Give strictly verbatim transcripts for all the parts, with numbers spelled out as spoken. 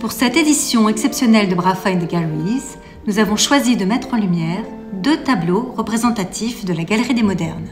Pour cette édition exceptionnelle de Bra Find Galleries, nous avons choisi de mettre en lumière deux tableaux représentatifs de la Galerie des Modernes.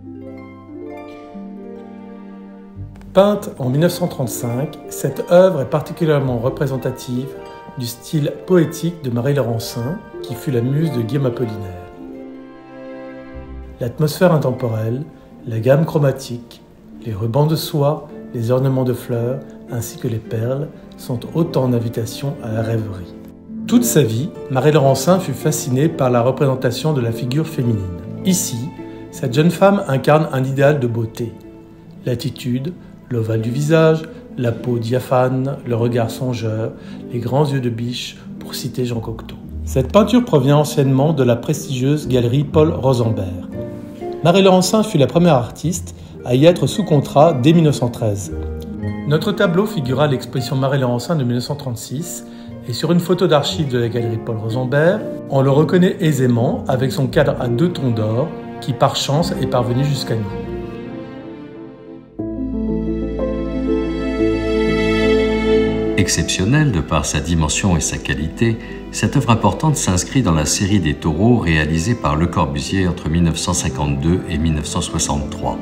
Peinte en mille neuf cent trente-cinq, cette œuvre est particulièrement représentative du style poétique de Marie Laurencin, qui fut la muse de Guillaume Apollinaire. L'atmosphère intemporelle, la gamme chromatique, les rubans de soie, les ornements de fleurs, ainsi que les perles, sont autant d'invitations à la rêverie. Toute sa vie, Marie Laurencin fut fascinée par la représentation de la figure féminine. Ici, cette jeune femme incarne un idéal de beauté. L'attitude, l'ovale du visage, la peau diaphane, le regard songeur, les grands yeux de biche, pour citer Jean Cocteau. Cette peinture provient anciennement de la prestigieuse galerie Paul Rosenberg. Marie Laurencin fut la première artiste à y être sous contrat dès mille neuf cent treize. Notre tableau figura à l'exposition Marie Laurencin de mille neuf cent trente-six et sur une photo d'archives de la galerie Paul Rosenberg, on le reconnaît aisément avec son cadre à deux tons d'or qui par chance est parvenu jusqu'à nous. Exceptionnelle de par sa dimension et sa qualité, cette œuvre importante s'inscrit dans la série des taureaux réalisés par Le Corbusier entre mille neuf cent cinquante-deux et mille neuf cent soixante-trois.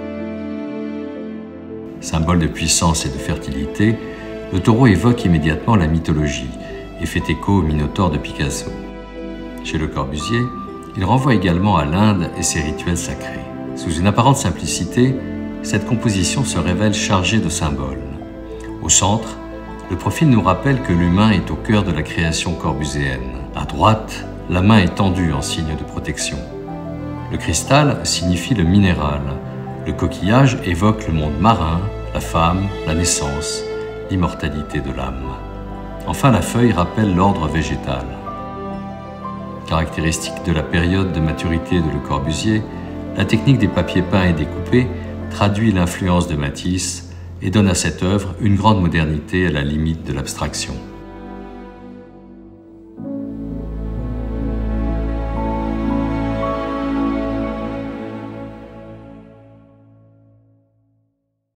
Symbole de puissance et de fertilité, le taureau évoque immédiatement la mythologie et fait écho au Minotaure de Picasso. Chez Le Corbusier, il renvoie également à l'Inde et ses rituels sacrés. Sous une apparente simplicité, cette composition se révèle chargée de symboles. Au centre, le profil nous rappelle que l'humain est au cœur de la création corbusienne. À droite, la main est tendue en signe de protection. Le cristal signifie le minéral. Le coquillage évoque le monde marin, la femme, la naissance, l'immortalité de l'âme. Enfin, la feuille rappelle l'ordre végétal. Caractéristique de la période de maturité de Le Corbusier, la technique des papiers peints et découpés traduit l'influence de Matisse et donne à cette œuvre une grande modernité à la limite de l'abstraction.